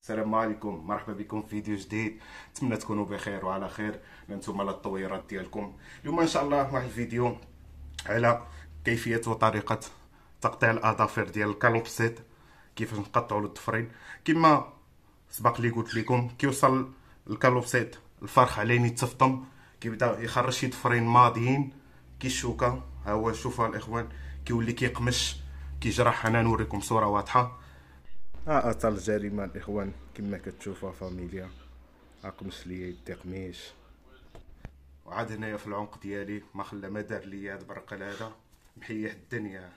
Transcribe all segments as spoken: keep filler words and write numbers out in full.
السلام عليكم، مرحبا بكم في فيديو جديد. نتمنى تكونوا بخير وعلى خير انتم على التطويرات ديالكم. اليوم ان شاء الله واحد الفيديو على كيفيه وطريقه تقطيع الاظافر ديال الكالوبسيت، كيفاش نقطعوا الضفرين. كما سبق لي قلت لكم، كيوصل الكالوبسيت الفرخ عليه يتفطم، كيبدا يخرج شي ضفرين ماضيين كي الشوكه. ها هو شوفوا الاخوان، كيولي كيقمش كيجرح. انا نوريكم صوره واضحه. ها اثار الجريمه الاخوان كما كتشوفوا فاميليا، اقمش ليا يدي قميش، وعاد هنايا في العنق ديالي ما خلى ما دار ليا هاد البرقل هذا، محيح الدنيا.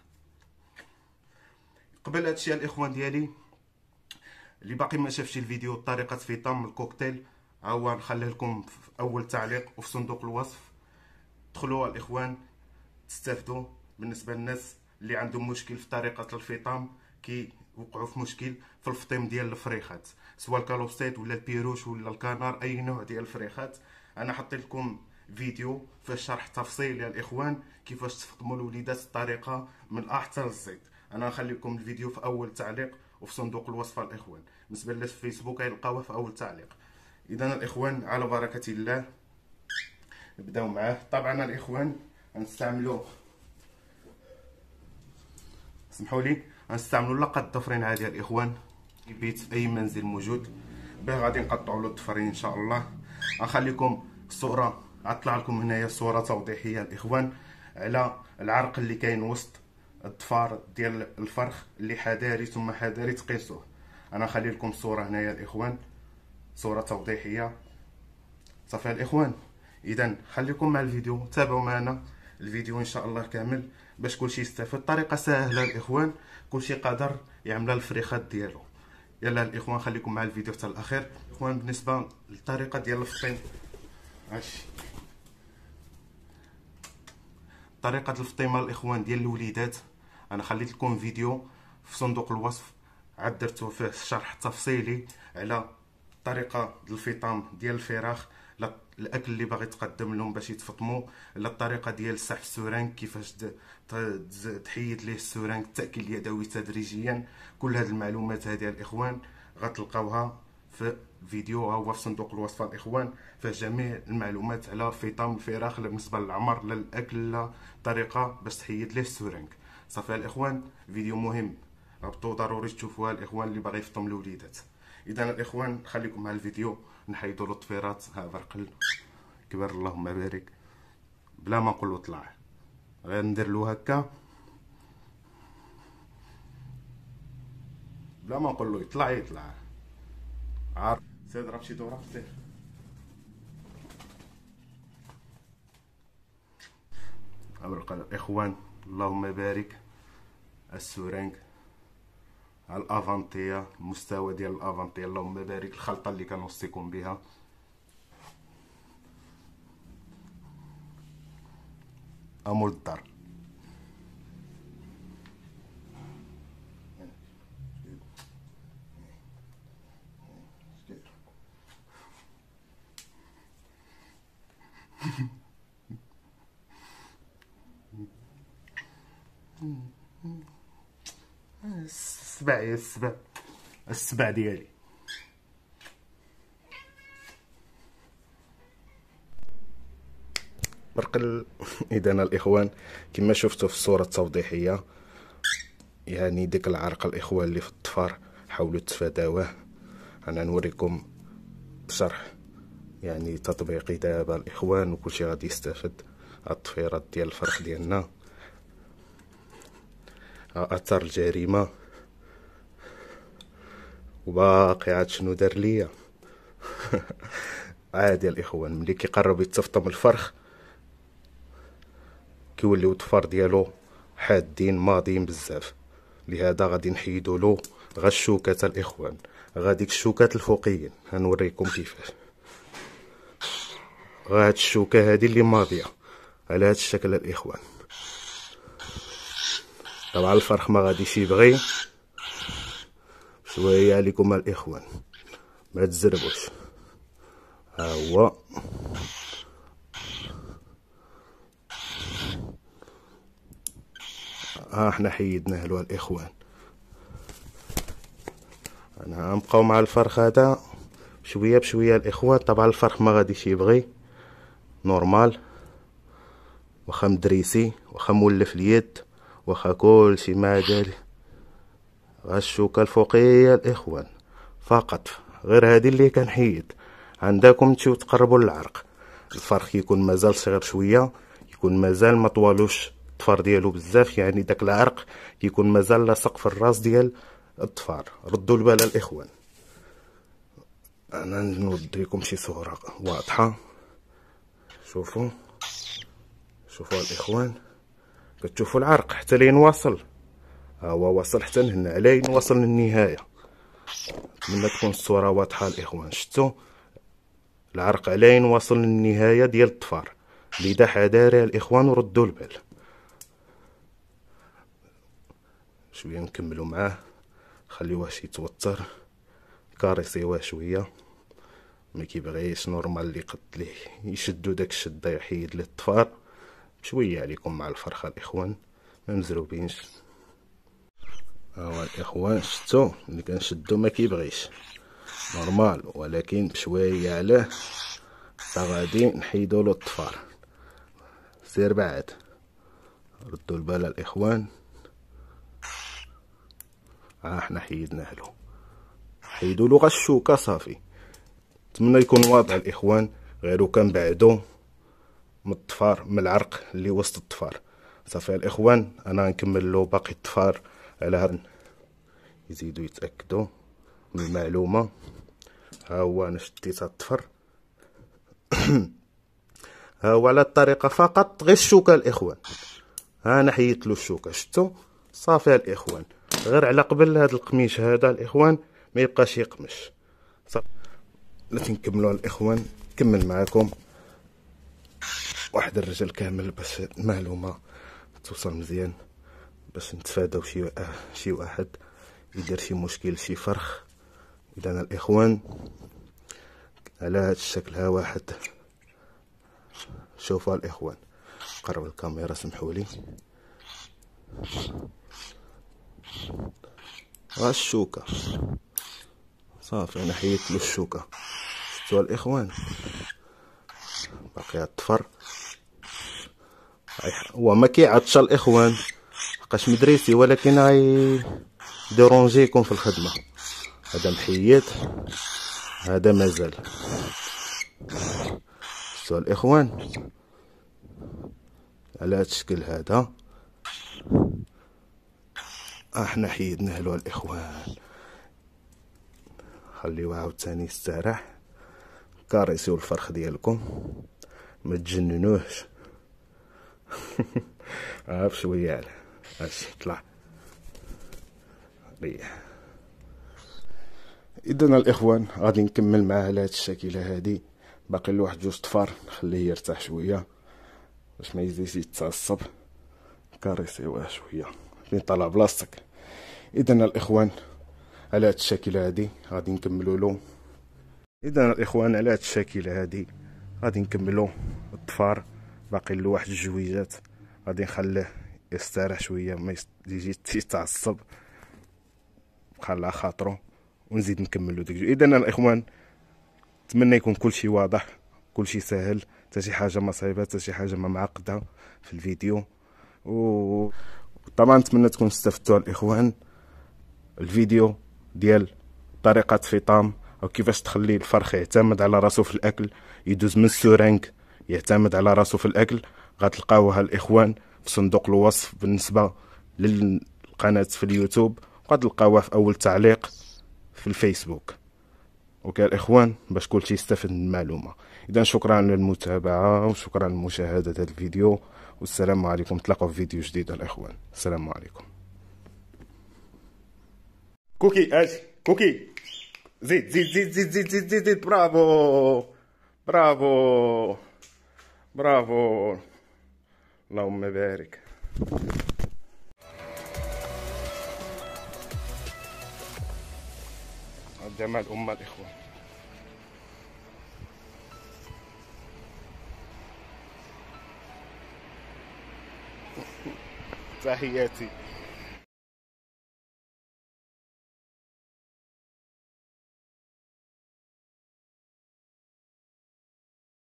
قبل هادشي الاخوان ديالي اللي باقي ما شافش الفيديو طريقه فطام الكوكتيل، ها هو نخليه لكم في اول تعليق وفي صندوق الوصف. دخلوا الاخوان تستافدوا. بالنسبه للناس اللي عندهم مشكل في طريقه الفطام، كي وقعوا في مشكل في الفطيم ديال الفريخات، سواء الكالوبسيت ولا البيروش ولا الكنار، اي نوع ديال الفريخات، انا حطيت لكم فيديو فيه شرح تفصيلي يا الاخوان كيفاش تفطموا الوليدات الطريقه من الاحتر حتى للزيت. انا نخلي لكم الفيديو في اول تعليق وفي صندوق الوصف الاخوان. بالنسبه للناس في فيسبوك غيلقاوها في اول تعليق. اذا الاخوان على بركه الله نبداو معاه. طبعا الاخوان غنستعملوا، سمحوا لي، غنستعملوا لقط الضفرين عادي الاخوان، بيت في اي منزل موجود به غادي نقطعوا له الضفرين ان شاء الله. غنخليكم الصوره، غطلع لكم هنايا صوره توضيحيه الاخوان على العرق اللي كاين وسط الضفار ديال الفرخ اللي حذاري ثم حذاري تقيسوه. انا نخلي لكم الصوره هنايا الاخوان، صوره توضيحيه. صافي الاخوان، اذا خليكم مع الفيديو، تابعوا معنا الفيديو ان شاء الله كامل باش كلشي يستافد. طريقه سهله الاخوان، كلشي قادر يعملها الفريخات ديالو. يلا الاخوان خليكم مع الفيديو حتى الاخير. اخوان بالنسبه للطريقه ديال الفطيم، هادشي طريقه الفطيمه الاخوان ديال الوليدات. انا خليت لكم فيديو في صندوق الوصف، عاد درتو فيه شرح تفصيلي على طريقه الفطام ديال الفراخ، الاكل اللي باغي تقدم لهم باش يتفطموا، لا الطريقه ديال سحب السورانك، كيفاش تحيد ليه السورانك، التاكل اليدوي تدريجيا. كل هذه المعلومات هذه الاخوان غتلقاوها في فيديو ها هو في صندوق الوصف الاخوان، فيه جميع المعلومات على فطام الفراخ، لا بالنسبه للعمر لا الاكل لا طريقه باش تحيد ليه السورانك. صافي الاخوان، فيديو مهم هبطوا ضروري تشوفوها الاخوان اللي باغي يفطم الوليدات. اذا الاخوان خليكم مع الفيديو، نحيدوا له الطفيرات. ها برقل كبر اللهم بارك، بلا ما نقول له طلع، غير ندير له هكا بلا ما نقول له يطلع يطلع. عارف سير ضرب شي دوره سير. برقل الاخوان اللهم بارك، السورانك على الافانتيه، المستوى ديال الافانتيه اللهم بارك، الخلطه اللي كنوصيكم بها. امول الدار السبع يا السبع السبع ديالي. برقل اذا الاخوان كما شفتوا في الصوره التوضيحيه، يعني ديك العرق الاخوان اللي في الضفر حاولوا تفاداوه. انا نوريكم بشرح يعني تطبيقي دابا الاخوان، وكلشي غادي يستافد. الطفيرات ديال الفرخ ديالنا، اثر الجريمه، وباقي عاد شنو دار ليا. عادي الاخوان، ملي كيقرب يتفطم الفرخ كيوليو الضفار ديالو حادين ماضيين بزاف، لهذا غادي نحيدو له غا الشوكات الاخوان، غا ديك الشوكات الفوقيين. غنوريكم كيفاش. غا هاد الشوكه هادي اللي ماضيه على هاد الشكل الاخوان. طبعا الفرخ ما غاديش يبغي، شويه عليكم الاخوان ما تزربوش. ها هو ها حنا حيدناه له الاخوان. انا غنبقاو مع الفرخ هذا شويه بشويه الاخوان. طبعا الفرخ ما غاديش يبغي نورمال، واخا مدريسي واخا مولف اليد واخا كلشي ما داري، غا الشوكه الفوقيه الاخوان فقط، غير هذه اللي كنحيد. عندكم تمشيو تقربوا للعرق، الفرخ يكون مازال صغير شويه، يكون مازال ما طوالوش الطفر ديالو بزاف، يعني داك العرق يكون مازال لاصق في الراس ديال الطفار. ردوا البال الاخوان. انا نوديكم شي صوره واضحه. شوفوا شوفوا الاخوان، كتشوفوا العرق حتى لين واصل، ها هو واصل حتى لهنا، لين واصل للنهايه. نتمنى تكون الصوره واضحه الاخوان. شفتوا العرق علين واصل للنهايه ديال الطفار، لذا حذاري الاخوان وردوا البال. شويه نكملوا معاه، خليوه شي يتوتر، كاريسيوه شويه، ما كيبغيش نورمال اللي قد ليه يشدوا داك الشده يحيد ليه الطفار. شويه عليكم مع الفرخه الاخوان، ما مزروبينش. ها هو الاخوان شفتوا اللي كنشدو ما كيبغيش نورمال، ولكن بشويه عليه غادي نحيدو له الطفار. سير بعد، ردوا البال الاخوان. ها حنا حيدناه له، حيدوا له غا الشوكه صافي. نتمنى يكون واضح الاخوان، غير كنبعدو من الطفار، من العرق اللي وسط الطفار صافي الاخوان. انا نكمل له باقي الطفار على هاد يزيدوا يتاكدوا من المعلومه. ها هو انا شديت هاد الطفر ها هو على الطريقه فقط، غير الشوكه الاخوان. ها انا حيدت له الشوكه، شفتوا صافي الاخوان. غير على قبل هاد القميش هذا الاخوان ما يبقاش يقمش صافي. لا نكملوا الاخوان، نكمل معكم واحد الرجل كامل باش المعلومه توصل مزيان، باش نتفاداو شي شي واحد يدير شي مشكل شي فرخ. اذا الاخوان على هذا الشكل، ها واحد، شوفوا الاخوان، قرب الكاميرا سمحوا لي. ها الشوكه صافي، انا حيدت له الشوكه. شفتوا الاخوان باقي الطفر، هو ما كيعطش الاخوان بقاش مدريسي، ولكن غاي ديرونجيكم في الخدمه. هذا محيد، هذا مازال. شفتوا الاخوان على هذا الشكل هذا، احنا حيدناه له الاخوان. خليوه عاوتاني يستراح، كاريسيو الفرخ ديالكم، ما تجننوهش ها بشويه على اش طلع ريح. اذا الاخوان غادي نكمل معاه على هاد الشكله هادي، باقي له واحد جوج طفار، نخليه يرتاح شويه باش ما يزيدش يتعصب. كاريسيوه شويه فين طلع بلاصتك. اذا الاخوان على هاد الشكله هادي غادي نكملوا له. اذا الاخوان على هاد الشكله هادي غادي نكملوا الطفار، باقي له واحد الجويجات، غادي نخليه يستراح شويه ما يجي يتعصب، خلى خاطرو ونزيد نكملوا ديك. اذا الاخوان نتمنى يكون كلشي واضح، كلشي سهل، حتى شي حاجه ما صعيبه، حتى شي حاجه ما معقده في الفيديو. وطبعا نتمنى تكونوا استفدتوا الاخوان. الفيديو ديال طريقه فطام او كيفاش تخلي الفرخ يعتمد على راسو في الاكل، يدوز من السورانك يعتمد على راسو في الاكل، غتلقاوها الاخوان في صندوق الوصف بالنسبه للقناه في اليوتيوب، وغتلقاوها في اول تعليق في الفيسبوك. اوكي الاخوان، باش كلشي يستفد من المعلومه. اذا شكرا للمتابعه وشكرا لمشاهده هذا الفيديو، والسلام عليكم. نتلاقاو في فيديو جديد الاخوان، السلام عليكم. كوكي اجي كوكي، زيد زيد زيد زيد زيد زيد زيد, زيد. برافو برافو برافو، اللهم بارك. جمال أمة الإخوان. تحياتي.